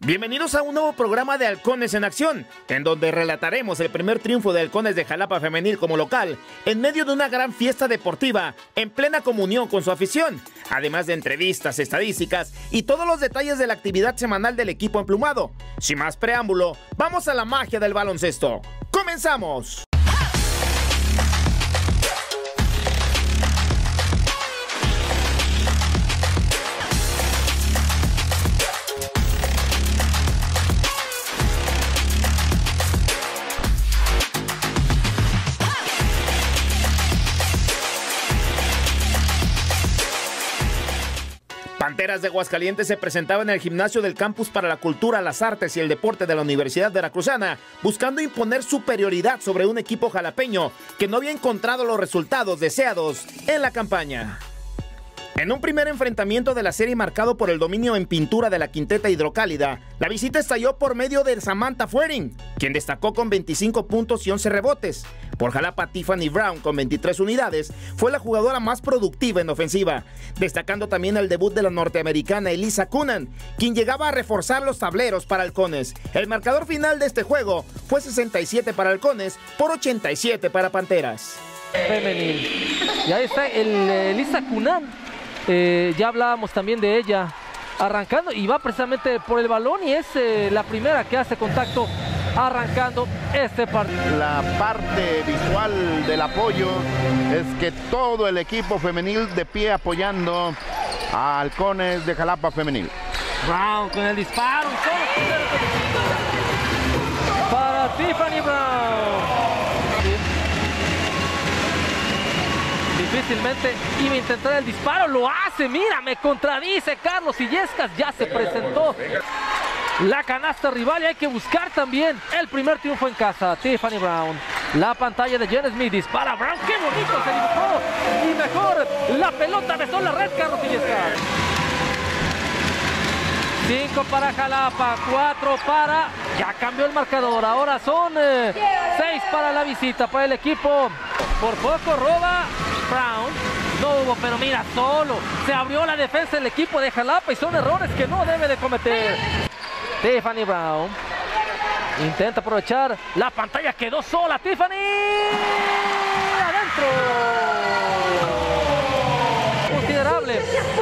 Bienvenidos a un nuevo programa de Halcones en Acción, en donde relataremos el primer triunfo de Halcones de Jalapa Femenil como local, en medio de una gran fiesta deportiva, en plena comunión con su afición, además de entrevistas, estadísticas y todos los detalles de la actividad semanal del equipo emplumado. Sin más preámbulo, vamos a la magia del baloncesto. ¡Comenzamos! Panteras de Aguascalientes se presentaba en el gimnasio del Campus para la Cultura, las Artes y el Deporte de la Universidad Veracruzana, buscando imponer superioridad sobre un equipo jalapeño que no había encontrado los resultados deseados en la campaña. En un primer enfrentamiento de la serie marcado por el dominio en pintura de la quinteta hidrocálida, la visita estalló por medio de Samantha Fuering, quien destacó con 25 puntos y 11 rebotes. Por Jalapa, Tiffany Brown, con 23 unidades, fue la jugadora más productiva en ofensiva, destacando también el debut de la norteamericana Elisa Cunan, quien llegaba a reforzar los tableros para Halcones. El marcador final de este juego fue 67 para Halcones por 87 para Panteras. Femenil. Y ahí está Elisa Cunan. Ya hablábamos también de ella arrancando y va precisamente por el balón y es la primera que hace contacto arrancando este partido. La parte visual del apoyo es que todo el equipo femenil de pie apoyando a Halcones de Jalapa Femenil. Brown con el disparo para Tiffany Brown. Difícilmente iba a intentar el disparo, lo hace, mira, me contradice Carlos Illescas, ya se presentó la canasta rival y hay que buscar también el primer triunfo en casa. Tiffany Brown, la pantalla de Jen Smith, dispara Brown, qué bonito se dibujó y mejor la pelota besó la red. Carlos Illescas. 5 para Jalapa, 4 para, ya cambió el marcador, ahora son 6 para la visita, para el equipo. Por poco roba Brown, no hubo, pero mira, solo se abrió la defensa del equipo de Jalapa y son errores que no debe de cometer. Tiffany Brown intenta aprovechar, la pantalla quedó sola, Tiffany adentro. Considerable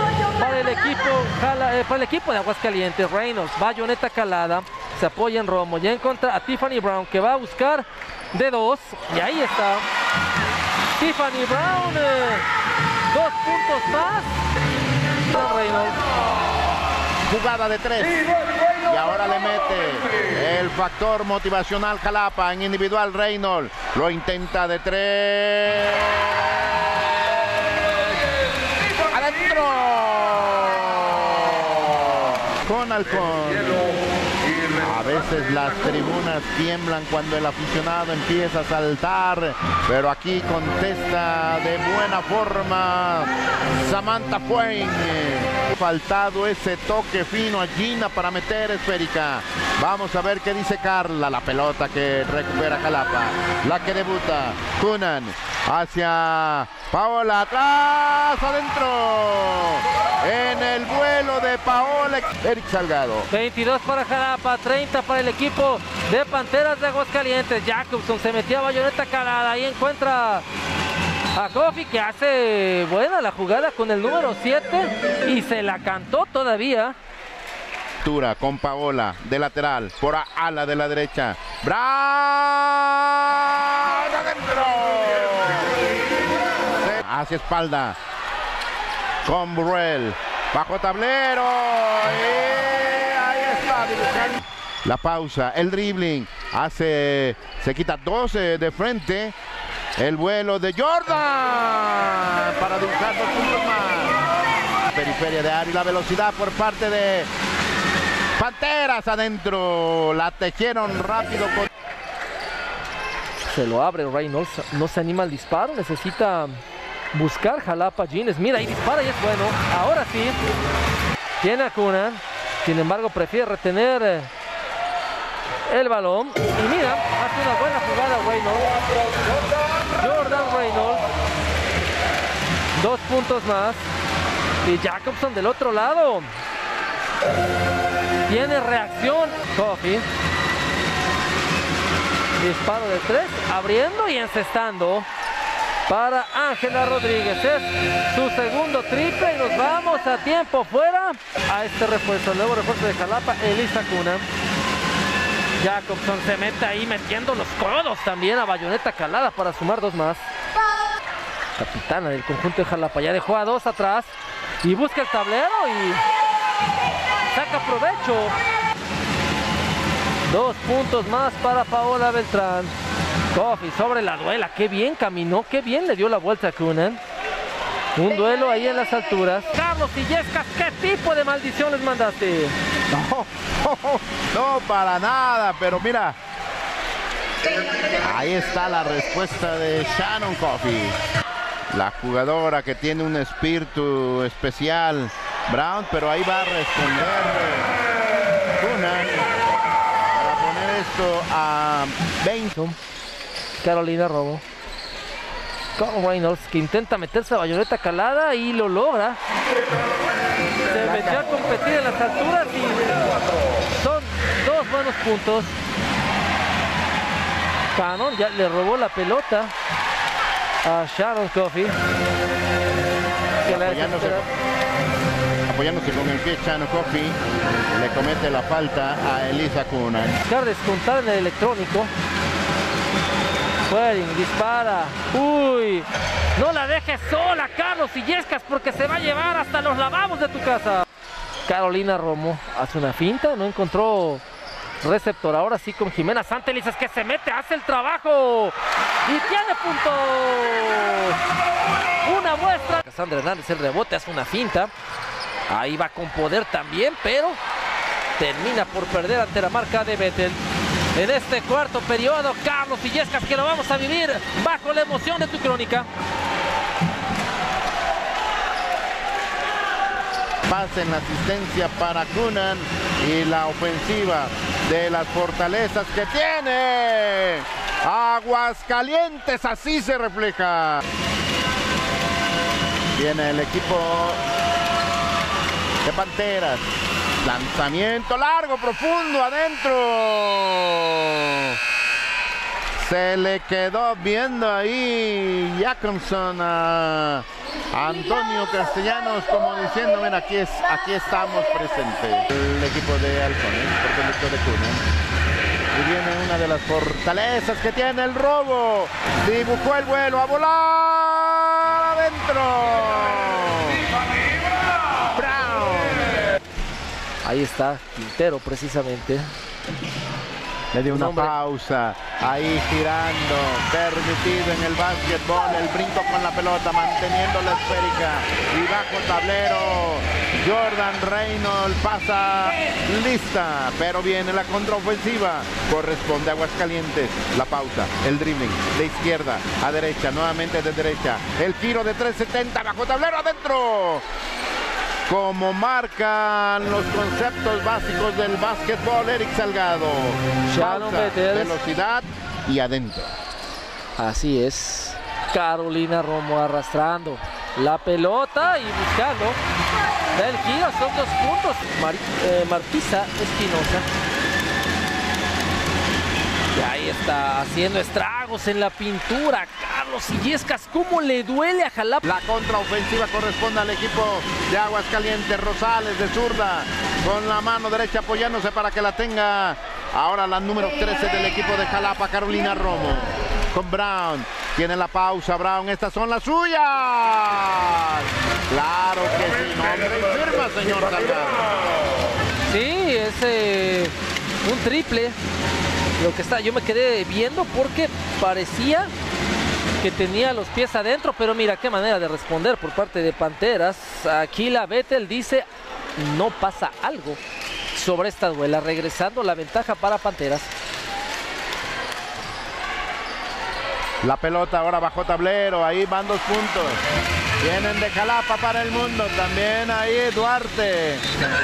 para el equipo de Aguascalientes. Reynolds, bayoneta calada, se apoya en Romo, ya encuentra a Tiffany Brown que va a buscar de 2 y ahí está Tiffany Brown, 2 puntos más. Reynolds. Jugada de 3 y ahora le mete el factor motivacional Jalapa en individual. Reynolds lo intenta de 3 adentro con Halcón. A veces las tribunas tiemblan cuando el aficionado empieza a saltar, pero aquí contesta de buena forma Samantha Fueng. Faltado ese toque fino a Gina para meter esférica. Vamos a ver qué dice Carla. La pelota que recupera Jalapa, la que debuta Cunan hacia Paola, atrás, adentro. En el vuelo de Paola, Eric Salgado. 22 para Jalapa, 30 para el equipo de Panteras de Aguascalientes. Jacobson se metía a bayoneta calada, ahí encuentra a Kofi que hace buena la jugada con el número 7 y se la cantó todavía. Con Paola de lateral, por ala de la derecha. ¡Brown! ¡Adentro! Hacia espalda. Con Burrell. Bajo tablero. Y ahí está dibujando. La pausa, el dribbling. Se quita 12 de frente. El vuelo de Jordan para dibujar 2 puntos más. Periferia de área y la velocidad por parte de Panteras adentro. La tejieron rápido. Se lo abre Reynolds. No se anima al disparo. Necesita buscar Jalapa. Jean Smith ahí dispara y es bueno. Ahora sí. Tiene a Cunan. Sin embargo, prefiere retener el balón. Y mira, hace una buena jugada Reynolds. Jordan Reynolds. 2 puntos más. Y Jacobson del otro lado. Tiene reacción Coffee. Disparo de 3, abriendo y encestando para Ángela Rodríguez. Es su segundo triple y nos vamos a tiempo fuera a este refuerzo. El nuevo refuerzo de Jalapa, Elisa Cuna. Jacobson se mete ahí metiendo los codos también a bayoneta calada para sumar 2 más. Capitana del conjunto de Jalapa ya dejó a 2 atrás y busca el tablero y saca provecho. 2 puntos más para Paola Beltrán. Coffee sobre la duela, qué bien caminó, qué bien le dio la vuelta a Cunan. Un duelo ahí en las alturas. Carlos Illescas, ¿qué tipo de maldición les mandaste? No, para nada, pero mira, ahí está la respuesta de Shannon Coffee, la jugadora que tiene un espíritu especial, Brown, pero ahí va a responder Cunan para poner esto a 20. Carolina Romo. Con Reynolds, que intenta meterse a bayoneta calada y lo logra. Se metió a competir en las alturas y son 2 buenos puntos. Cannon ya le robó la pelota a Sharon Coffee. Apoyándose con el pie, Shannon Coffee le comete la falta a Elisa Cunan. Buscar descontar en el electrónico. Fuering dispara. Uy, no la dejes sola, Carlos Illescas, porque se va a llevar hasta los lavabos de tu casa. Carolina Romo hace una finta, no encontró receptor. Ahora sí con Jimena Santelices, que se mete, hace el trabajo y tiene puntos. Una muestra. Cassandra Hernández, el rebote, hace una finta. Ahí va con poder también, pero termina por perder ante la marca de Bettel. En este cuarto periodo, Carlos Illescas, que lo vamos a vivir bajo la emoción de tu crónica. Pase en la asistencia para Cunan y la ofensiva de las fortalezas que tiene Aguascalientes, así se refleja. Viene el equipo de Panteras. Lanzamiento largo, profundo, adentro. Se le quedó viendo ahí Jacobson a Antonio Castellanos, como diciendo, ven, aquí estamos presentes. El equipo de Halcones, por conducto de Cunan. Y viene una de las fortalezas que tiene el robo. Dibujó el vuelo, a volar adentro. Ahí está Quintero precisamente. Le dio una pausa, ahí girando, permitido en el básquetbol, el brinco con la pelota, manteniendo la esférica y bajo tablero. Jordan Reynolds pasa lista, pero viene la contraofensiva. Corresponde a Aguascalientes. La pausa, el dribbling de izquierda a derecha, nuevamente de derecha. El giro de 370, bajo tablero, adentro. Como marcan los conceptos básicos del básquetbol, Eric Salgado. Pausa, velocidad y adentro. Así es. Carolina Romo arrastrando la pelota y buscando el giro. Son 2 puntos. Martisa Espinosa. Y ahí está haciendo estragos en la pintura. Carlos Illescas, ¿cómo le duele a Jalapa? La contraofensiva corresponde al equipo de Aguascalientes. Rosales de zurda con la mano derecha apoyándose para que la tenga ahora la número 13 del equipo de Jalapa, Carolina Romo. Con Brown, tiene la pausa Brown, estas son las suyas. Claro que sí, nombre y firma, señor Salgado. Sí, es un triple. Lo que está, yo me quedé viendo porque parecía que tenía los pies adentro, pero mira qué manera de responder por parte de Panteras. Aquí la Bettel dice, no pasa algo sobre esta duela, regresando la ventaja para Panteras. La pelota ahora bajo tablero, ahí van 2 puntos. Vienen de Jalapa para el mundo, también ahí Duarte.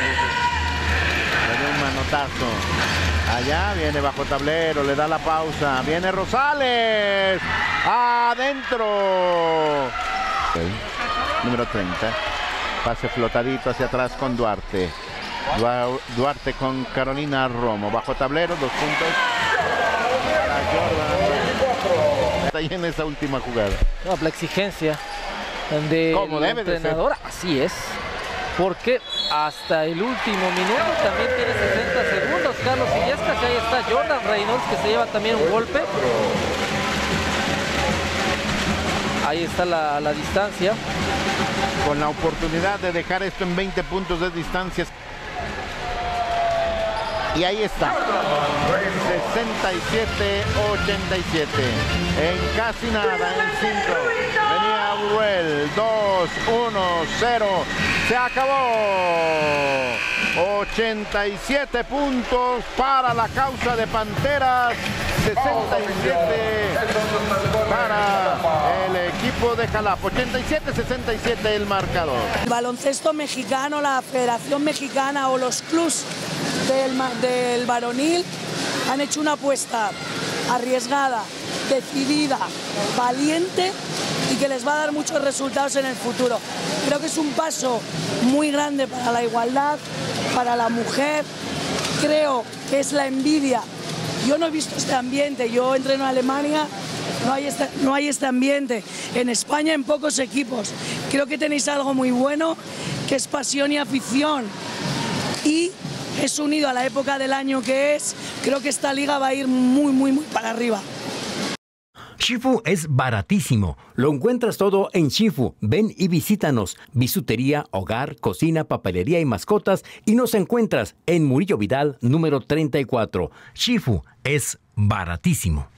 Le dio un manotazo. Allá viene bajo tablero, le da la pausa. Viene Rosales. Adentro. Okay. Número 30. Pase flotadito hacia atrás con Duarte. Duarte con Carolina Romo. Bajo tablero, 2 puntos para Jordan. Está ahí en esa última jugada. No, la exigencia del entrenador, así es. Porque hasta el último minuto también tiene 60 segundos Carlos Illescas, y ahí está Jordan Reynolds, que se lleva también un golpe. Ahí está la distancia. Con la oportunidad de dejar esto en 20 puntos de distancia. Y ahí está. 67-87. En casi nada, en 5. Venía Burrell. 2, 1, 0. Se acabó. 87 puntos para la causa de Panteras. 67 para el equipo de Jalapa. 87-67 el marcador. El baloncesto mexicano, la Federación Mexicana o los clubs del varonil han hecho una apuesta arriesgada, decidida, valiente y que les va a dar muchos resultados en el futuro. Creo que es un paso muy grande para la igualdad, para la mujer. Creo que es la envidia. Yo no he visto este ambiente, yo entreno en Alemania, no hay este ambiente. En España en pocos equipos. Creo que tenéis algo muy bueno, que es pasión y afición. Y es unido a la época del año que es, creo que esta liga va a ir muy para arriba. Shifu es baratísimo. Lo encuentras todo en Shifu. Ven y visítanos. Bisutería, hogar, cocina, papelería y mascotas. Y nos encuentras en Murillo Vidal, número 34. Shifu es baratísimo.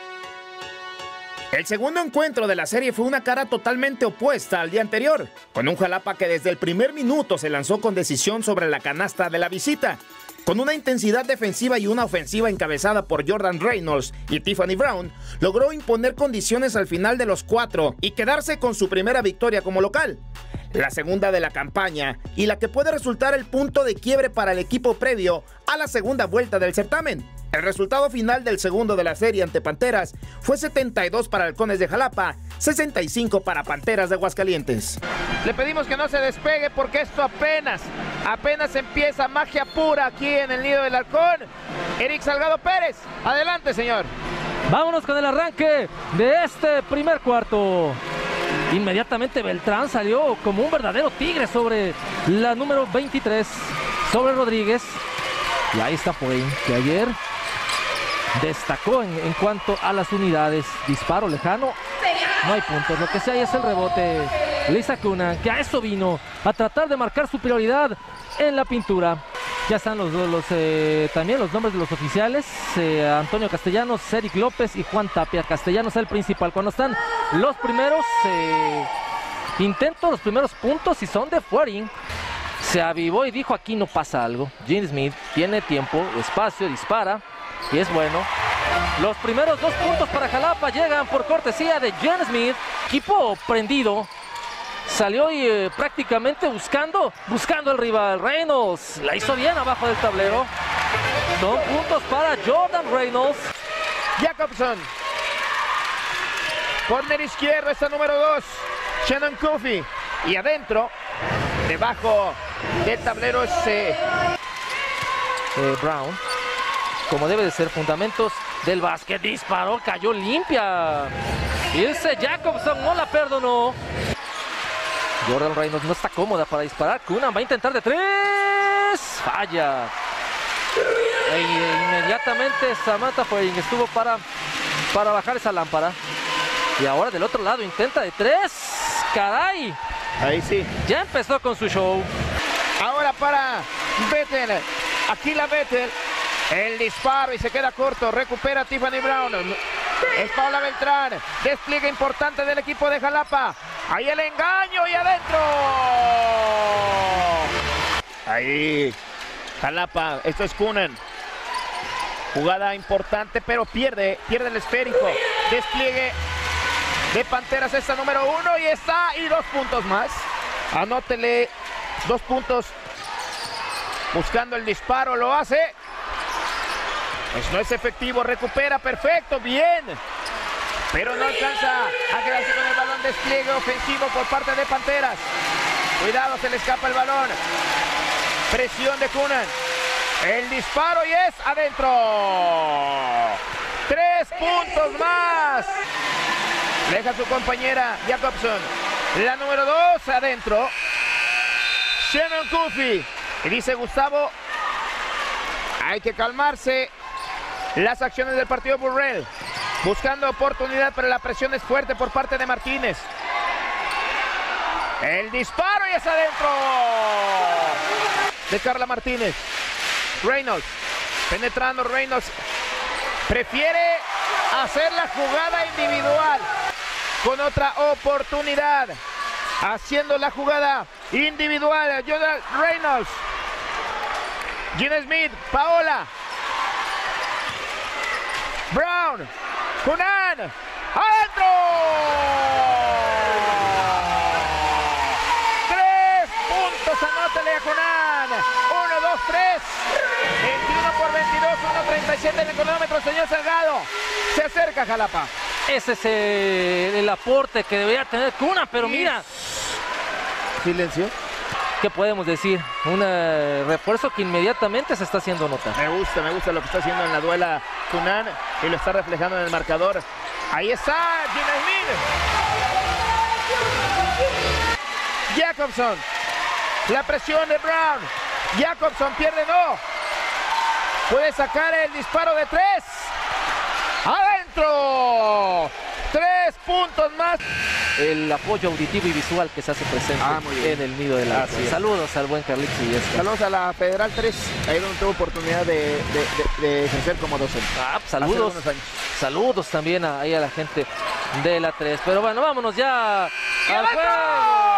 El segundo encuentro de la serie fue una cara totalmente opuesta al día anterior, con un Jalapa que desde el primer minuto se lanzó con decisión sobre la canasta de la visita. Con una intensidad defensiva y una ofensiva encabezada por Jordan Reynolds y Tiffany Brown, logró imponer condiciones al final de los 4 y quedarse con su primera victoria como local. La segunda de la campaña y la que puede resultar el punto de quiebre para el equipo previo a la segunda vuelta del certamen. El resultado final del segundo de la serie ante Panteras fue 72 para Halcones de Jalapa, 65 para Panteras de Aguascalientes. Le pedimos que no se despegue porque esto apenas empieza, magia pura aquí en el Nido del Halcón. Eric Salgado Pérez, adelante señor. Vámonos con el arranque de este primer cuarto. Inmediatamente Beltrán salió como un verdadero tigre sobre la número 23, sobre Rodríguez. Y ahí está Fuein, que ayer destacó en cuanto a las unidades. Disparo lejano, no hay puntos. Lo que sí hay es el rebote. Lisa Cunha, que a eso vino, a tratar de marcar superioridad en la pintura. Ya están también los nombres de los oficiales. Antonio Castellanos, Eric López y Juan Tapia. Castellanos es el principal. Cuando están los primeros intentos, los primeros puntos, y son de Fuein, se avivó y dijo: aquí no pasa algo. Gene Smith tiene tiempo, espacio, dispara y es bueno. Los primeros 2 puntos para Jalapa llegan por cortesía de Gene Smith. Equipo prendido. Salió y prácticamente buscando el rival. Reynolds la hizo bien abajo del tablero. Son puntos para Jordan Reynolds. Jacobson. Corner izquierdo, está número 2. Shannon Coffey. Y adentro, debajo del tablero es Brown. Como debe de ser, fundamentos del básquet. Disparó, cayó limpia. Y ese Jacobson no la perdonó. Jordan Reynolds no está cómoda para disparar. Cunha va a intentar de 3. Falla. E inmediatamente Samantha Fuein estuvo para bajar esa lámpara. Y ahora del otro lado intenta de 3. ¡Caray! Ahí sí. Ya empezó con su show. Ahora para Bethel. Aquí la Bethel. El disparo y se queda corto. Recupera Tiffany Brown. Es Paula Beltrán. Despliegue importante del equipo de Jalapa. Ahí el engaño y adentro. Ahí Jalapa, esto es Cunha. Jugada importante, pero pierde el esférico. Despliegue de Panteras, esta número 1 y está. Y 2 puntos más. Anótele 2 puntos. Buscando el disparo, lo hace. Pues no es efectivo, recupera, perfecto, bien. Pero no alcanza a quedarse con el balón. Despliegue ofensivo por parte de Panteras. Cuidado, se le escapa el balón. Presión de Cunan. El disparo y es adentro. 3 puntos más. Deja a su compañera Jacobson. La número 2 adentro. Shannon Coffey. Y dice Gustavo, hay que calmarse. Las acciones del partido Burrell. Buscando oportunidad, pero la presión es fuerte por parte de Martínez. El disparo y es adentro. De Carla Martínez. Reynolds. Penetrando Reynolds. Prefiere hacer la jugada individual. Con otra oportunidad. Haciendo la jugada individual. Jordan Reynolds. Gina Smith. Paola. Brown. Cunan. ¡Adentro! 3 puntos. Anótale a Cunan. 1, 2, 3. 21 por 22. 1.37 en el cronómetro. Señor Salgado. Se acerca Jalapa. Ese es el aporte que debería tener Cunan, pero mira. Silencio. ¿Qué podemos decir? Un refuerzo que inmediatamente se está haciendo notar. Me gusta lo que está haciendo en la duela Cunan y lo está reflejando en el marcador. Ahí está Gina Smith. Jacobson. La presión de Brown. Jacobson pierde, no. Puede sacar el disparo de 3. ¡Adentro! 3 puntos más. El apoyo auditivo y visual que se hace presente en el nido del arco. Saludos al buen Carlitos Illescas. Saludos a la Federal 3, ahí donde tuvo oportunidad de ejercer como docente. Saludos. Saludos también ahí a la gente de la 3. Pero bueno, vámonos ya al juego.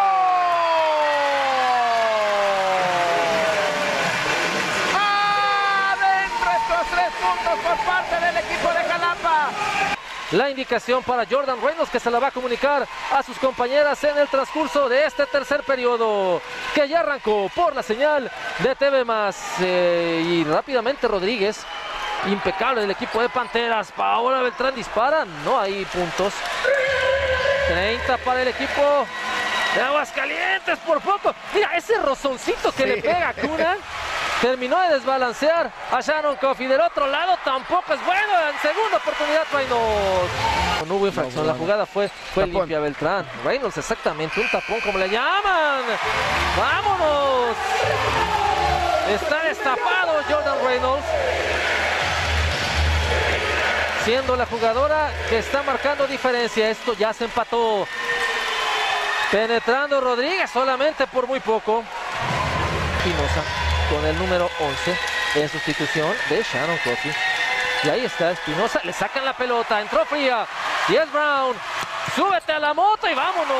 Por parte del equipo de Jalapa. La indicación para Jordan Reynolds, que se la va a comunicar a sus compañeras en el transcurso de este tercer periodo, que ya arrancó por la señal de TV+. Y rápidamente Rodríguez, impecable del equipo de Panteras. Paola Beltrán dispara, no hay puntos. 30 para el equipo de Aguascalientes, por poco. Mira, ese rozoncito que le pega a Cunan. Terminó de desbalancear a Shannon Coffey. Del otro lado tampoco es bueno. En segunda oportunidad Reynolds. No hubo infracción. La jugada fue limpia. Beltrán. Reynolds, exactamente. Un tapón, como le llaman. ¡Vámonos! Está destapado Jordan Reynolds. Siendo la jugadora que está marcando diferencia. Esto ya se empató. Penetrando Rodríguez solamente por muy poco. Espinosa con el número 11 en sustitución de Shannon Coffey. Y ahí está Espinosa, le sacan la pelota, entró fría, y es Brown. Súbete a la moto y vámonos.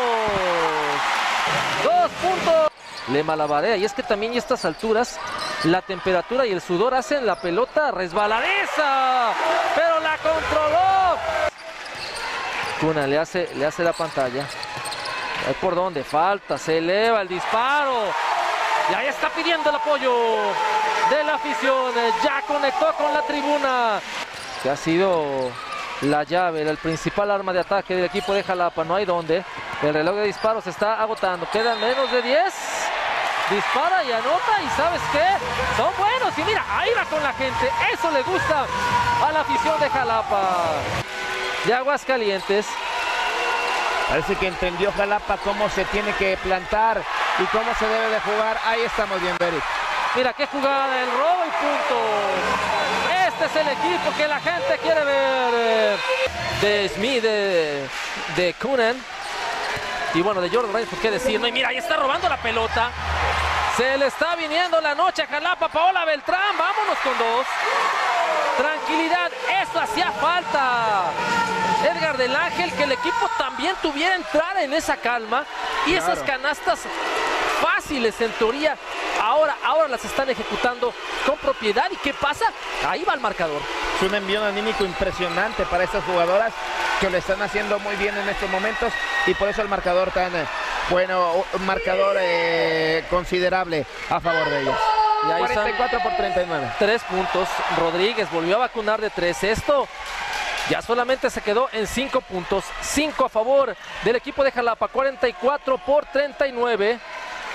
2 puntos. Le malabarea, y es que también a estas alturas la temperatura y el sudor hacen la pelota resbaladiza, pero la controló. Cunan le hace la pantalla. Ahí por donde falta, se eleva el disparo. Y ahí está pidiendo el apoyo de la afición. Ya conectó con la tribuna. Que ha sido la llave, el principal arma de ataque del equipo de Jalapa. No hay donde. El reloj de disparos se está agotando. Quedan menos de 10. Dispara y anota. ¿Y sabes qué? Son buenos. Y mira, ahí va con la gente. Eso le gusta a la afición de Jalapa. De Aguascalientes. Parece que entendió Jalapa cómo se tiene que plantar y cómo se debe de jugar. Ahí estamos bien, Eric. Mira qué jugada, el robo y punto. Este es el equipo que la gente quiere ver. De Smith, de Cunan. Y bueno, de Jordan Reynolds, ¿por qué decir? No, y mira, ahí está robando la pelota. Se le está viniendo la noche a Jalapa. Paola Beltrán, vámonos con 2. Tranquilidad, eso hacía falta. Edgar del Ángel, que el equipo también tuviera entrar en esa calma. Y esas canastas fáciles en teoría, ahora las están ejecutando con propiedad. ¿Y qué pasa? Ahí va el marcador. Es un envío anímico impresionante para estas jugadoras que lo están haciendo muy bien en estos momentos. Y por eso el marcador tan bueno, un marcador considerable a favor de ellos. Y ahí 44 por 39. 3 puntos. Rodríguez volvió a vacunar de 3. Esto ya solamente se quedó en 5 puntos. 5 a favor del equipo de Jalapa. 44 por 39.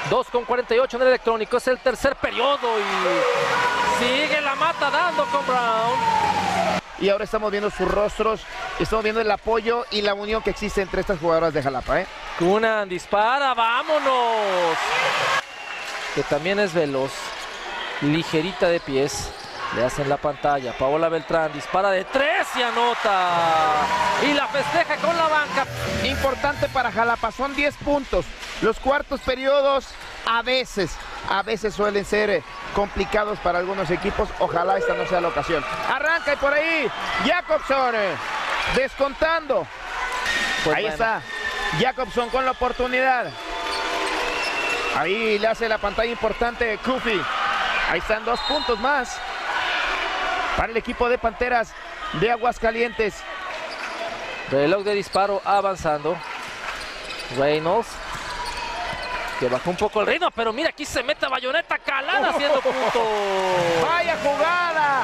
2:48 en el electrónico. Es el tercer periodo y sigue la mata dando con Brown. Y ahora estamos viendo sus rostros, estamos viendo el apoyo y la unión que existe entre estas jugadoras de Jalapa. Cunan dispara, vámonos. Que también es veloz, ligerita de pies. Le hacen la pantalla. Paola Beltrán dispara de 3 y anota. Y la festeja con la banca. Importante para Jalapa, son 10 puntos. Los cuartos periodos a veces suelen ser complicados para algunos equipos. Ojalá esta no sea la ocasión. Arranca y por ahí Jacobson descontando. Pues ahí bueno. está Jacobson con la oportunidad. Ahí le hace la pantalla importante Kufi. Ahí están 2 puntos más para el equipo de Panteras de Aguascalientes. Reloj de disparo avanzando. Reynolds, que bajó un poco el ritmo, pero mira, aquí se mete a Bayoneta calada haciendo punto. ¡Vaya jugada!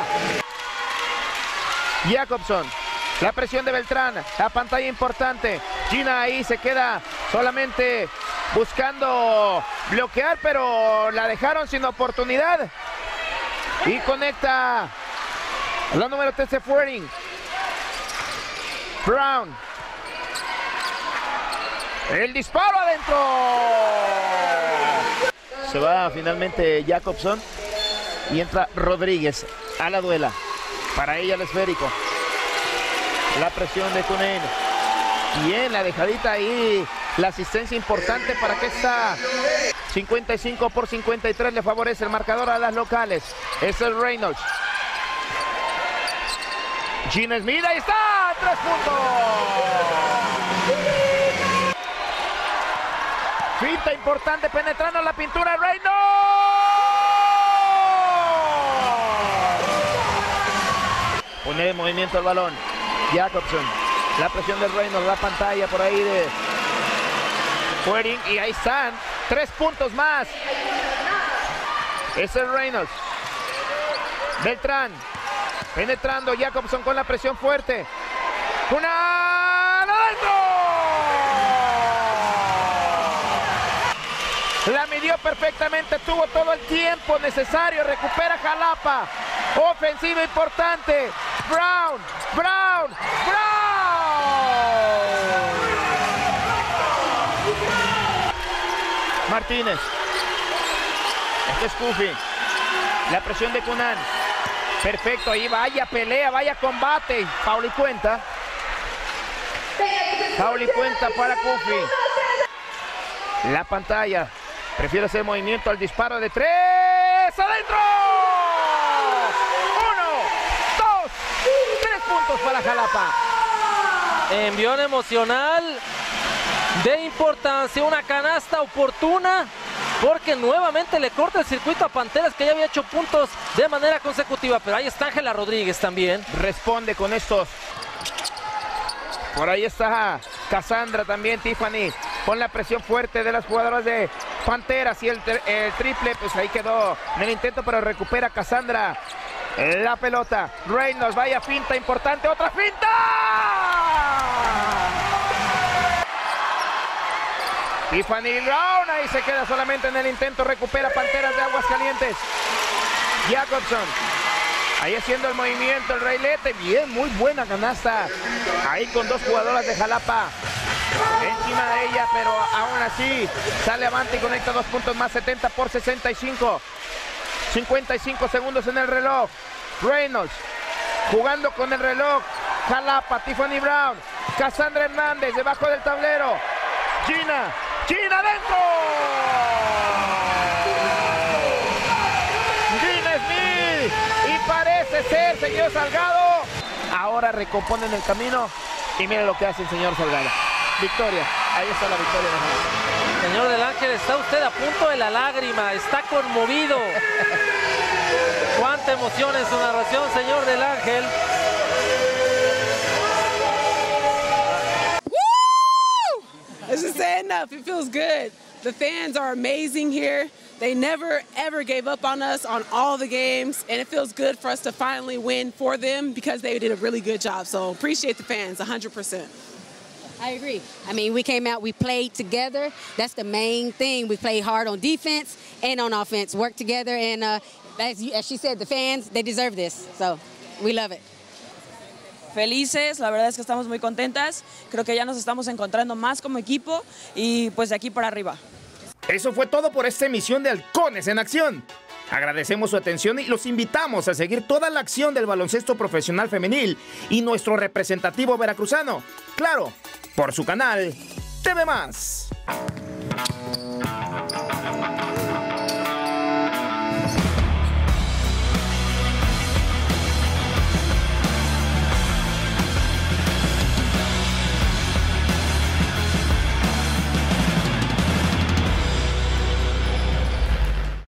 Jacobson, la presión de Beltrán, la pantalla importante. Gina ahí se queda solamente buscando bloquear, pero la dejaron sin oportunidad. Y conecta la número 13, Fuering. Brown. El disparo adentro. Se va finalmente Jacobson y entra Rodríguez a la duela. Para ella el esférico. La presión de Kunen. Bien, la dejadita ahí. La asistencia importante para que esta 55-53 le favorece el marcador a las locales. Es el Reynolds. Gina Smith, ahí está, 3 puntos. Finta importante, penetrando la pintura, Reynolds. Pone en movimiento el balón. Jacobson, la presión de Reynolds, la pantalla por ahí de Fuering, y ahí están, 3 puntos más. Es el Reynolds. Beltrán. Penetrando Jacobson con la presión fuerte. ¡Una! ¡Adentro! La midió perfectamente, tuvo todo el tiempo necesario. Recupera Jalapa. Ofensiva importante. Brown, Brown, Brown. Martínez. Este es Kufi. La presión de Kunan. Perfecto, ahí vaya pelea, vaya combate. Foul y cuenta. Foul y cuenta para Kufi. La pantalla. Prefiere hacer movimiento al disparo de 3. ¡Adentro! 1, 2, 3 puntos para Jalapa. Envión emocional de importancia, una canasta oportuna, porque nuevamente le corta el circuito a Panteras, que ya había hecho puntos de manera consecutiva. Pero ahí está Ángela Rodríguez también. Responde con estos. Por ahí está Cassandra también, Tiffany, con la presión fuerte de las jugadoras de Panteras. Y el triple, pues ahí quedó en el intento, pero recupera Cassandra la pelota. Reynolds, vaya finta importante, otra finta. Tiffany Brown, ahí se queda solamente en el intento, recupera Panteras de Aguascalientes. Jacobson, ahí haciendo el movimiento, el railete, bien, muy buena canasta. Ahí con 2 jugadoras de Jalapa encima de ella, pero aún así sale avante y conecta 2 puntos más, 70-65. 55 segundos en el reloj. Reynolds jugando con el reloj. Jalapa, Tiffany Brown, Cassandra Hernández debajo del tablero. Gina adentro. Gina Smith, y parece ser, señor Salgado, ahora recomponen el camino y miren lo que hace el señor Salgado. Victoria, ahí está la victoria de Jalapa. Señor del Ángel, está usted a punto de la lágrima, está conmovido. Cuánta emoción en su narración, señor del Ángel. Let's just say enough. It feels good. The fans are amazing here. They never, ever gave up on us on all the games, and it feels good for us to finally win for them because they did a really good job. So appreciate the fans, 100%. I agree. I mean, we came out, we played together. That's the main thing. We played hard on defense and on offense, worked together, and as she said, the fans, they deserve this. So we love it. Felices, la verdad es que estamos muy contentas. Creo que ya nos estamos encontrando más como equipo y pues de aquí para arriba. Eso fue todo por esta emisión de Halcones en Acción. Agradecemos su atención y los invitamos a seguir toda la acción del baloncesto profesional femenil y nuestro representativo veracruzano. Claro, por su canal TV+.